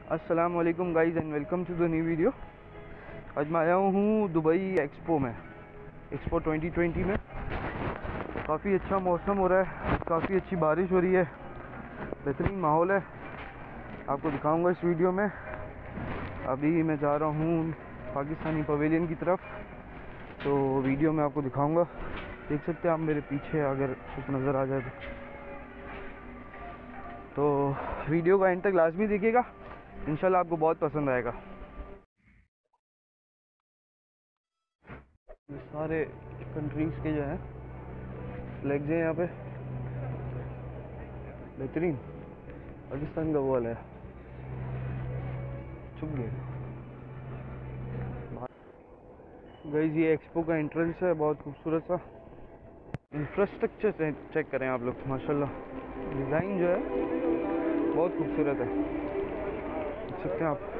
अस्सलाम वालेकुम guys and welcome to the new video. आज मैं आया हूँ दुबई एक्सपो में, एक्सपो 2020 में। काफ़ी अच्छा मौसम हो रहा है, काफ़ी अच्छी बारिश हो रही है, बेहतरीन माहौल है। आपको दिखाऊंगा इस वीडियो में। अभी मैं जा रहा हूँ पाकिस्तानी पवेलियन की तरफ, तो वीडियो में आपको दिखाऊंगा। देख सकते हैं आप मेरे पीछे, अगर कुछ नज़र आ जाए तो वीडियो का एंड तक लाजमी देखिएगा, इंशाल्लाह आपको बहुत पसंद आएगा। ये सारे कंट्रीज़ के जो हैं फ्लैग्स हैं यहाँ पे, बेहतरीन। पाकिस्तान का वो वाला है, छुप गए गाइस। ये एक्सपो का एंट्रेंस है, बहुत खूबसूरत सा। इंफ्रास्ट्रक्चर चेक करें आप लोग, माशाल्लाह डिज़ाइन जो है बहुत खूबसूरत है, देख सकते हैं आप।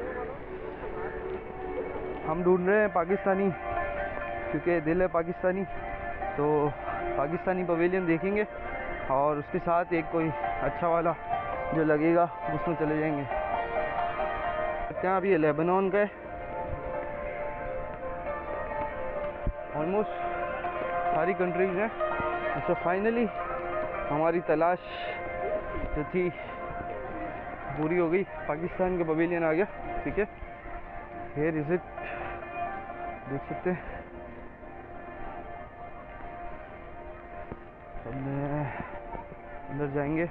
हम ढूंढ रहे हैं पाकिस्तानी, क्योंकि दिल है पाकिस्तानी, तो पाकिस्तानी पवेलियन देखेंगे और उसके साथ एक कोई अच्छा वाला जो लगेगा उसमें चले जाएंगे। क्या अभी ये लेबनान का है, ऑलमोस्ट सारी कंट्रीज़ हैं। अच्छा, फाइनली हमारी तलाश जो थी पूरी हो गई, पाकिस्तान का पवेलियन आ गया। ठीक है, हियर इज इट, देख सकते हैं। अब मैं अंदर जाएंगे।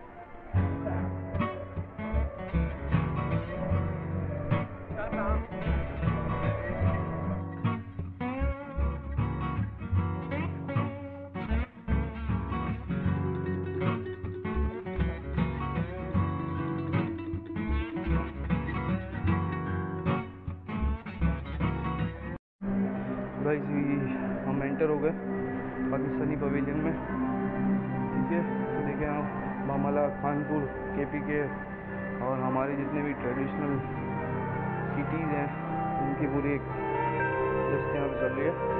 गाइस हम एंटर हो गए पाकिस्तानी पवेलियन में। ठीक है, तो देखें आप, बामला, खानपुर, केपी के और हमारे जितने भी ट्रेडिशनल सिटीज़ हैं उनकी पूरी एक लिस्ट यहाँ पर चल रही है।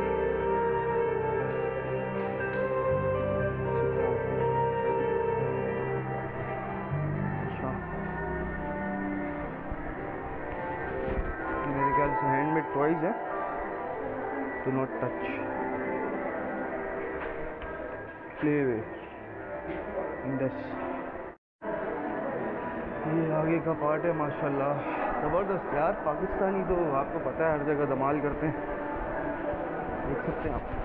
अच्छा, मेरे ख्याल से हैंडमेड टॉयज़ हैं, डू नॉट टच। प्लेवे इंडस, ये आगे का पार्ट है। माशाल्लाह ज़बरदस्त यार, पाकिस्तानी तो आपको पता है हर जगह धमाल करते हैं, देख सकते हैं आप।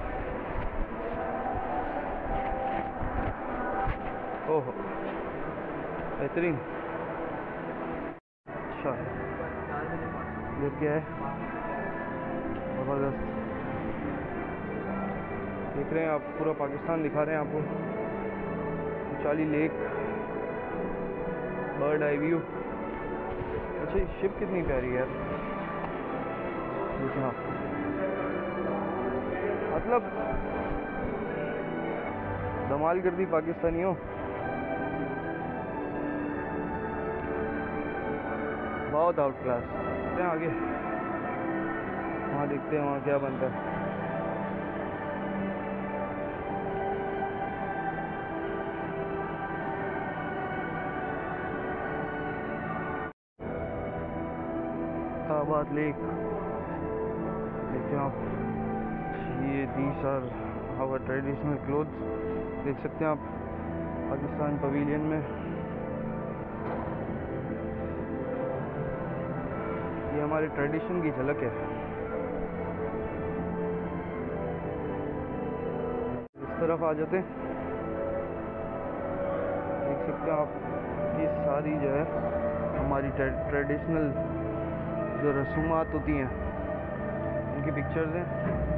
ओहो, बेहतरीन। अच्छा, ये क्या है, ज़बरदस्त। देख रहे हैं आप, पूरा पाकिस्तान दिखा रहे हैं आपको। चाली लेक, बर्ड आई व्यू। अच्छा, शिप कितनी प्यारी है यार, देखें आप, मतलब धमाल कर दी पाकिस्तानियों। बहुत आउट क्लास। देखते हैं आगे, वहाँ देखते हैं वहाँ क्या बनता है। आबाद लेक, देखते हैं आप, ये these are our traditional clothes, देख सकते हैं आप पाकिस्तान पवेलियन में। ये हमारे ट्रेडिशन की झलक है। इस तरफ आ जाते हैं, देख सकते हैं आप, ये सारी जो है हमारी ट्रेडिशनल जो रसूमात होती हैं उनकी पिक्चर्स हैं।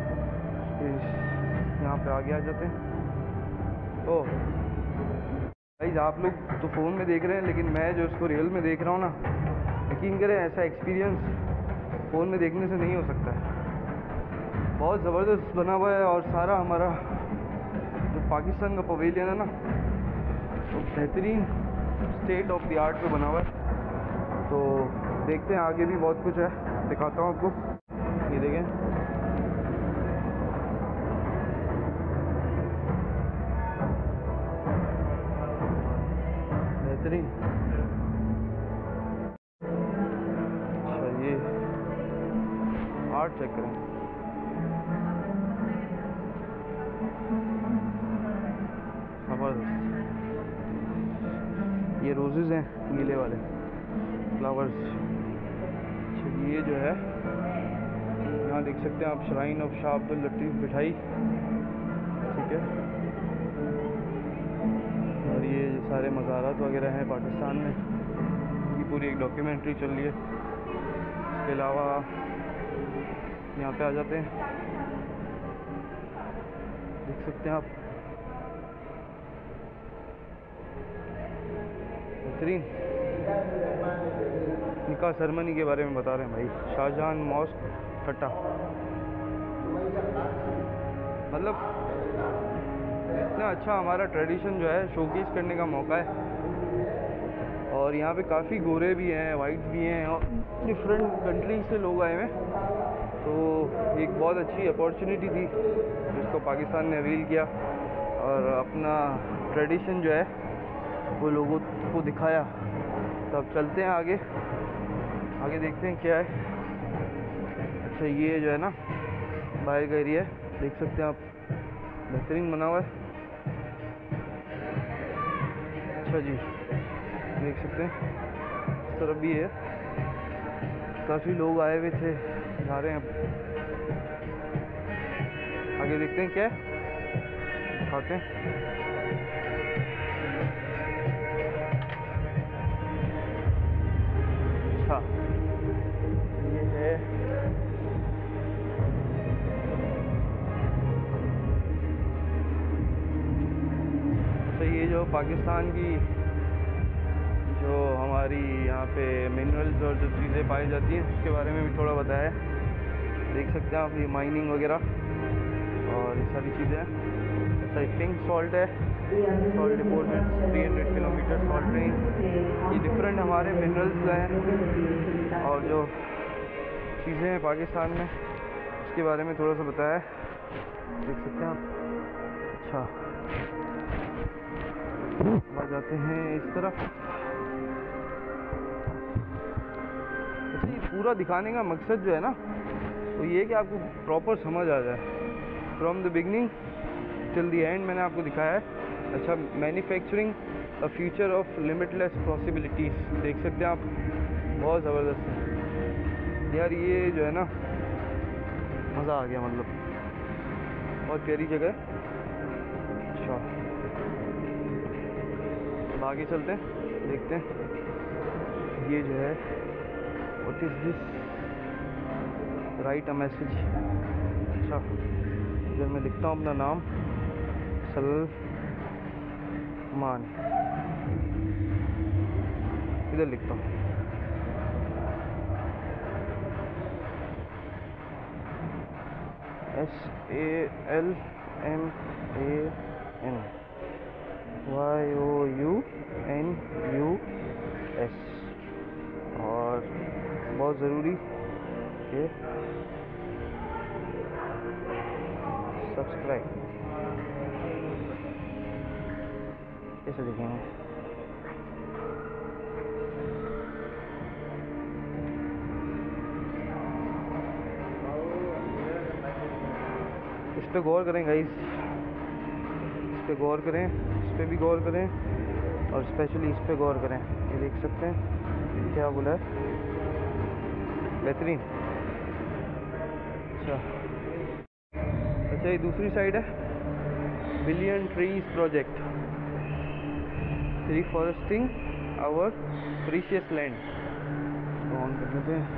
यहाँ पे आगे आ जाते हैं। ओह गाइस, आप लोग तो फ़ोन में देख रहे हैं, लेकिन मैं जो इसको रियल में देख रहा हूँ ना, यकीन करें ऐसा एक्सपीरियंस फ़ोन में देखने से नहीं हो सकता है। बहुत ज़बरदस्त बना हुआ है, और सारा हमारा जो पाकिस्तान का पवेलियन है ना, तो बेहतरीन स्टेट ऑफ द आर्ट पे बना हुआ है। तो देखते हैं, आगे भी बहुत कुछ है, दिखाता हूँ आपको। ये देखें, बेहतरीन। आर्ट चेक करें, ज़बरदस्त। ये रोजेज़ हैं, गीले वाले फ्लावर्स। अच्छा, ये जो है यहाँ देख सकते हैं आप, श्राइन ऑफ शाह अब्दुल लतीफ़ मिठाई, ठीक है। और ये सारे मज़ारात वगैरह हैं पाकिस्तान में, ये पूरी एक डॉक्यूमेंट्री चल रही है। इसके अलावा यहाँ पे आ जाते हैं, देख सकते हैं आप, बेहतरीन निकाह सेरेमनी के बारे में बता रहे हैं भाई। शाहजहां मॉस्क ठट्टा, मतलब इतना अच्छा हमारा ट्रेडिशन जो है शोकेस करने का मौका है। और यहाँ पे काफ़ी गोरे भी हैं, वाइट भी हैं, और डिफरेंट कंट्रीज से लोग आए हुए हैं। तो एक बहुत अच्छी अपॉर्चुनिटी थी जिसको पाकिस्तान ने अवील किया और अपना ट्रेडिशन जो है वो लोगों को दिखाया। तो अब चलते हैं आगे, आगे देखते हैं क्या है। अच्छा, ये जो है ना बाहर का एरिया है, देख सकते हैं आप, बेहतरीन बना हुआ है। अच्छा जी, देख सकते हैं इस तरफ भी है, काफ़ी लोग आए हुए थे, जा रहे हैं अब आगे देखते हैं क्या है, दिखाते हैं। अच्छा, ये है तो ये जो पाकिस्तान की जो हमारी यहाँ पे मिनरल्स और जो चीज़ें पाई जाती हैं उसके बारे में भी थोड़ा बताया है। देख सकते हैं आप, ये माइनिंग वगैरह और ये सारी चीज़ें हैं। अच्छा, पिंक सॉल्ट है, salt deposit, 300 kilometre salt train. ये डिफरेंट हमारे मिनरल्स हैं और जो चीज़ें हैं पाकिस्तान में उसके बारे में थोड़ा सा बताया है, देख सकते हैं आप। अच्छा, आ जाते हैं इस तरफ। अच्छा, ये पूरा दिखाने का मकसद जो है ना वो ये है कि आपको प्रॉपर समझ आ जाए, from the beginning till the end मैंने आपको दिखाया है। अच्छा, manufacturing a future of limitless possibilities, देख सकते हैं आप, बहुत ज़बरदस्त है यार। ये जो है ना मज़ा आ गया, मतलब बहुत प्यारी जगह है। अच्छा, अब आगे चलते हैं, देखते हैं ये जो है what is this, right a message. अच्छा, इधर मैं लिखता हूँ अपना नाम, सलमान, इधर लिखता हूँ। SALMAN YOUNUS। और बहुत ज़रूरी कि सब्सक्राइब, कैसे देखेंगे, इस पे गौर करें गाइस, इस पे गौर करें, इस पे भी गौर करें और स्पेशली इस पे गौर करें। ये देख सकते हैं क्या बोला है, बेहतरीन। अच्छा, ये दूसरी साइड है, billion trees project, reforesting our precious land. On कर लेते हैं।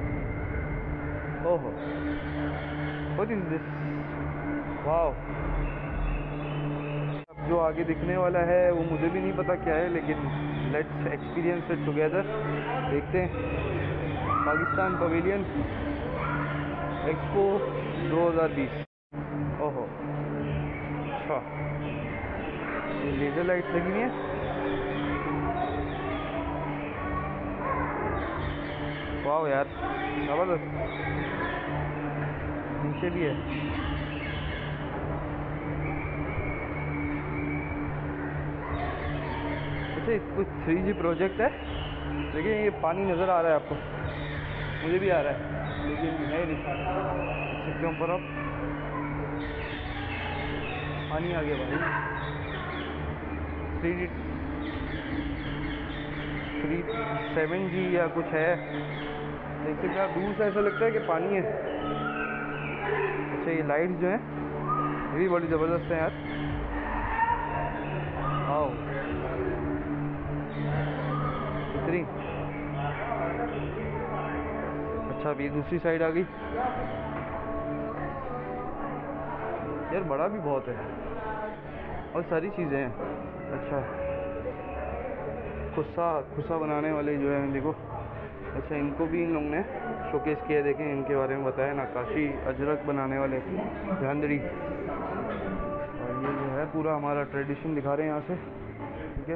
ओहो, व्हाट इज दिस, वाओ। जो आगे दिखने वाला है वो मुझे भी नहीं पता क्या है, लेकिन लेट्स एक्सपीरियंस इट टुगेदर। देखते हैं, पाकिस्तान पवेलियन एक्सपो 2020। ओहो, अच्छा, ये लेज़र लाइट्स लगी हुई है। वाह यार, ज़बरदस्त, नीचे भी है। अच्छा, कुछ 3G प्रोजेक्ट है, देखिए ये पानी नज़र आ रहा है आपको, मुझे भी आ रहा है। लेकिन है रिस्क, देख सकते हो ऊपर आप, पानी आ गया भाई। 337G या कुछ है, देख सकते हैं आप, दूर से ऐसा लगता है कि पानी है। अच्छा ये लाइट्स जो हैं ये भी बड़ी ज़बरदस्त है यार। आओ इतनी अच्छा, अभी दूसरी साइड आ गई यार, बड़ा भी बहुत है और सारी चीज़ें हैं। अच्छा खुस्सा बनाने वाले जो है देखो, अच्छा इनको भी इन लोगों ने शोकेस किया, देखें इनके बारे में बताया, नक्काशी अजरक बनाने वाले झांदरी। और ये जो है पूरा हमारा ट्रेडिशन दिखा रहे हैं यहाँ से, ठीक है।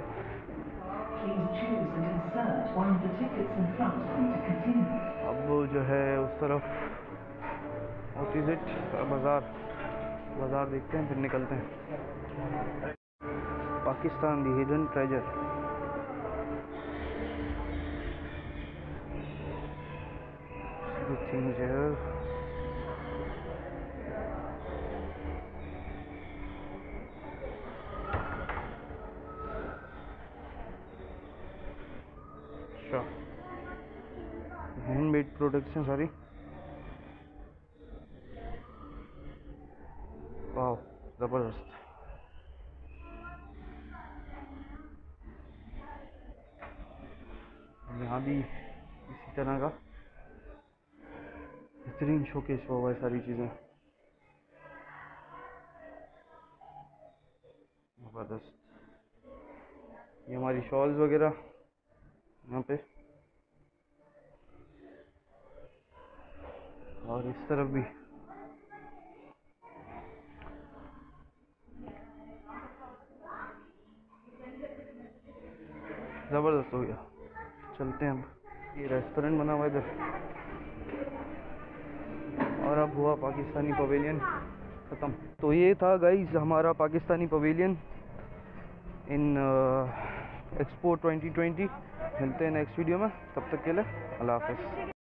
अब जो है उस तरफ व्हाट इज इट, बाज़ार देखते हैं फिर निकलते हैं। Pakistan the hidden treasure, the things here। अच्छा हैंडमेड प्रोडक्ट्स हैं सारी, वाह ज़बरदस्त। यहाँ भी इसी तरह का बेहतरीन शोकेस हुआ है, सारी चीज़ें ज़बरदस्त। ये हमारी शॉल्स वगैरह यहाँ पे, और इस तरफ भी ज़बरदस्त हो गया। चलते हैं अब, ये रेस्टोरेंट बना हुआ इधर, और अब हुआ पाकिस्तानी पवेलियन ख़त्म। तो ये था गाइस हमारा पाकिस्तानी पवेलियन इन एक्सपो 2020। मिलते हैं नेक्स्ट वीडियो में, तब तक के लिए अल्लाह हाफ़िज़।